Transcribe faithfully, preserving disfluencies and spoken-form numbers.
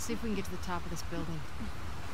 see if we can get to the top of this building.